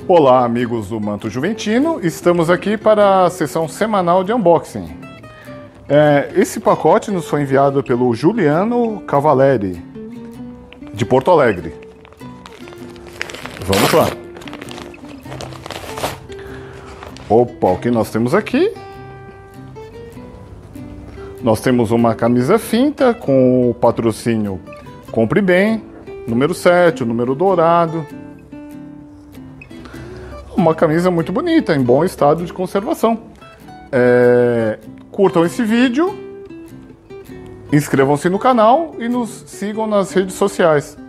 Olá, amigos do Manto Juventino, estamos aqui para a sessão semanal de unboxing. Esse pacote nos foi enviado pelo Juliano Cavaleri, de Porto Alegre. Vamos lá. Opa, o que nós temos aqui? Nós temos uma camisa finta com o patrocínio Compre Bem, número 7, o número dourado. Uma camisa muito bonita, em bom estado de conservação. Curtam esse vídeo, inscrevam-se no canal e nos sigam nas redes sociais.